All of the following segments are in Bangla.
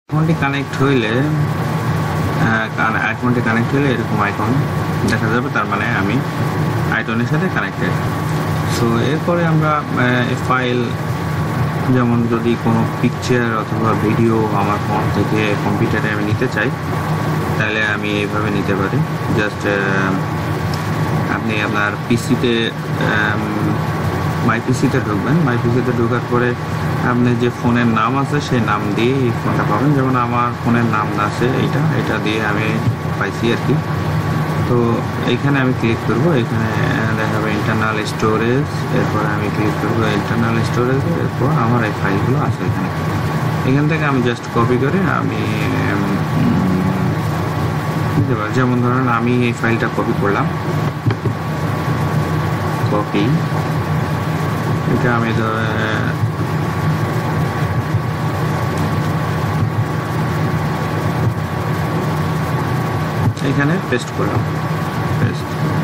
আইফোনটি কানেক্ট হইলে এরকম আইকন দেখা যাবে, তার মানে আমি আইকনের সাথে কানেক্টেড। সো এরপরে আমরা ফাইল, যেমন যদি কোনো পিকচার অথবা ভিডিও আমার ফোন থেকে কম্পিউটারে আমি নিতে চাই, তাহলে আমি এইভাবে নিতে পারি। জাস্ট আপনি আপনার পিসিতে মাই পিসিতে ঢুকবেন। মাই পিসিতে ঢোকার পরে আপনি যে ফোনের নাম আছে সেই নাম দিয়ে এই ফোনটা পাবেন। যেমন আমার ফোনের নাম আছে এটা দিয়ে আমি পাইছি আর কি। তো এইখানে আমি ক্লিক করব, এখানে দেখাবে ইন্টারনাল স্টোরেজ, এরপর আমি ক্লিক করব ইন্টারনাল স্টোরেজ, এরপর আমার এই ফাইলগুলো আছে এখান থেকে আমি জাস্ট কপি করে আমি দিতে পারি। যেমন ধরেন আমি এই ফাইলটা কপি করলাম, কপি, এটা আমি এখানে পেস্ট করলাম, পেস্ট।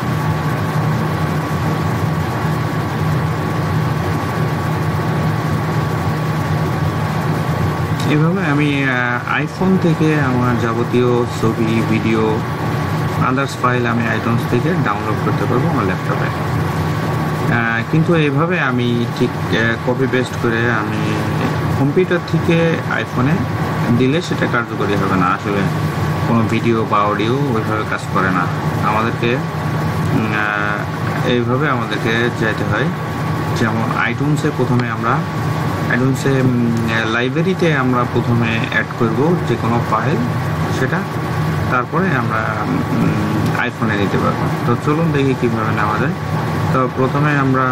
এভাবে আমি আইফোন থেকে আমার যাবতীয় ছবি, ভিডিও, আদার্স ফাইল আমি আইটুনস থেকে ডাউনলোড করতে পারবো আমার ল্যাপটপে। কিন্তু এইভাবে আমি ঠিক কপি পেস্ট করে আমি কম্পিউটার থেকে আইফোনে দিলে সেটা কার্যকরী হবে না। আসলে কোনো ভিডিও বা অডিও ওইভাবে কাজ করে না। আমাদেরকে এইভাবে আমাদেরকে যাইতে হয়। যেমন আইটুনসে প্রথমে আমরা লাইব্রেরিতে আমরা প্রথমে অ্যাড করব যে কোনো ফাইল, সেটা তারপরে আমরা আইফোনে নিতে পারবো। তো চলুন দেখি কীভাবে নেওয়া যায়। তো প্রথমে আমরা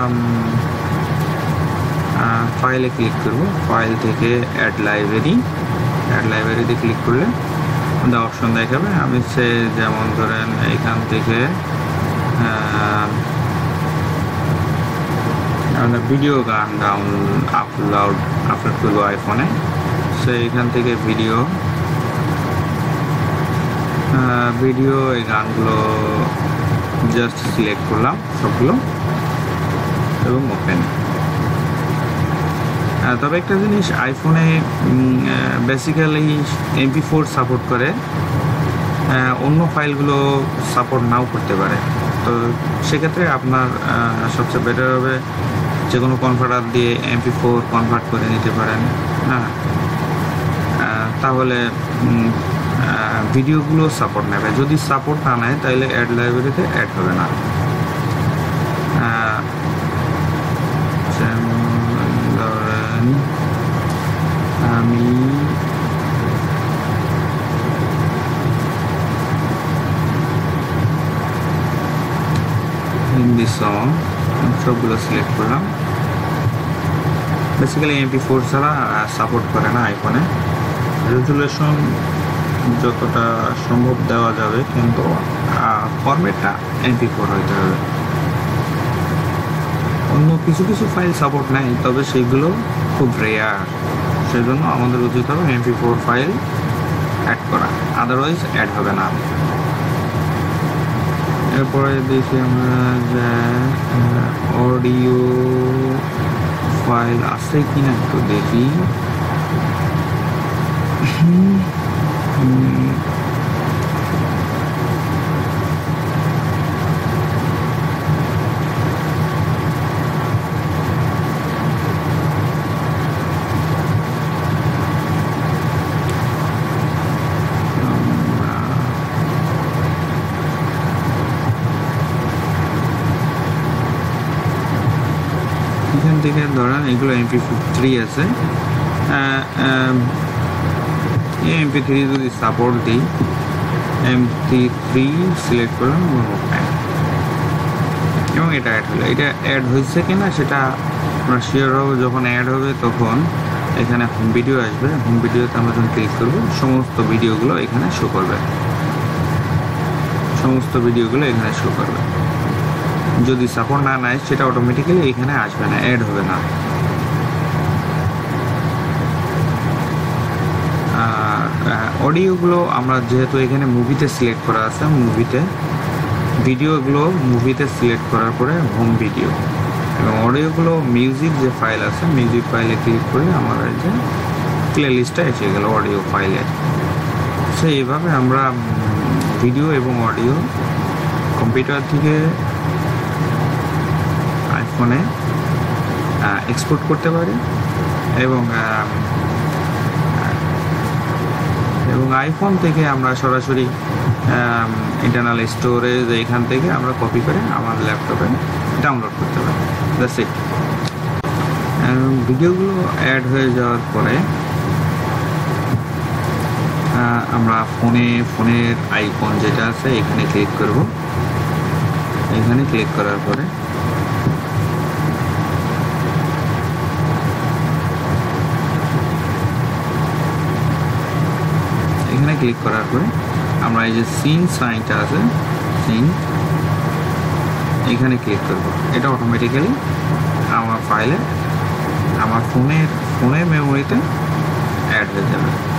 ফাইলে ক্লিক করব, ফাইল থেকে অ্যাড লাইব্রেরিতে ক্লিক করলে আমাদের অপশন দেখাবে। আমি যেমন ধরেন এখান থেকে আমরা ভিডিও গান আপলোড করবো আইফোনে। সো এখান থেকে ভিডিও এই গানগুলো জাস্ট সিলেক্ট করলাম সবগুলো এবং ওপেন। তবে একটা জিনিস, আইফোনে বেসিক্যালি MP4 সাপোর্ট করে, অন্য ফাইলগুলো সাপোর্ট নাও করতে পারে। তো সেক্ষেত্রে আপনার সবচেয়ে বেটার হবে যে কোনো কনভার্টার দিয়ে MP4 কনভার্ট করে নিতে পারেন। হ্যাঁ, তাহলে ভিডিওগুলো সাপোর্ট নেবে। যদি সাপোর্ট না নেয় তাহলে অ্যাড লাইব্রেরিতে অ্যাড হবে না। ধরেন আমি হিন্দি সং সবগুলো সিলেক্ট করলাম। বেসিক্যালি MP4 ছাড়া সাপোর্ট করে না আইফোনে। রেজুলেশন যতটা সম্ভব দেওয়া যাবে, কিন্তু ফরম্যাটটা MP4 হইতে হবে। অন্য কিছু ফাইল সাপোর্ট নেয়, তবে সেগুলো খুব রেয়ার। সেজন্য আমাদের উচিত হবে MP4 ফাইল অ্যাড করা, আদারওয়াইজ অ্যাড হবে না। এরপরে দেখি আমরা যে অডিও ফাইল আছে কিনা একটু দেখি। এখান থেকে ধরেন এগুলো MP3 আছে। MP3 যদি সাপোর্ট দিই, MP3 সিলেক্ট করলাম এবং এটা অ্যাড হলো। এটা অ্যাড হয়েছে কিনা সেটা আমরা শিওর হবো যখন অ্যাড হবে। তখন এখানে হোম ভিডিও আসবে, হোম ভিডিওতে আমরা যখন ক্লিক করবো সমস্ত ভিডিওগুলো এখানে শো করবে, যদি সাপোর্ট না নেয় সেটা অটোমেটিক্যালি এখানে আসবে না, অ্যাড হবে না। অডিওগুলো আমরা যেহেতু এখানে মুভিতে সিলেক্ট করা আছে, ভিডিওগুলো মুভিতে সিলেক্ট করার পরে হোম ভিডিও, এবং অডিওগুলো মিউজিক যে ফাইল আছে, মিউজিক ফাইলে ক্লিক করলে আমার এই যে প্লে লিস্টটা এসে গেল অডিও ফাইলের। সো এইভাবে আমরা ভিডিও এবং অডিও কম্পিউটার থেকে আইফোনে এক্সপোর্ট করতে পারি এবং আইফোন থেকে আমরা সরাসরি ইন্টারনাল স্টোরেজ এখান থেকে আমরা কপি করে আমার ল্যাপটপে ডাউনলোড করতে পারি। That's it. ভিডিওগুলো অ্যাড হয়ে যাওয়ার পরে আমরা ফোনের আইকন যেটা আছে এখানে ক্লিক করব। এখানে ক্লিক করার পরে আমরা এই যে সিন সাইনটা আছে সিন এখানে ক্লিক করব। এটা অটোমেটিক্যালি আমার ফাইলে আমার ফোনের মেমোরিতে অ্যাড হয়ে যাবে।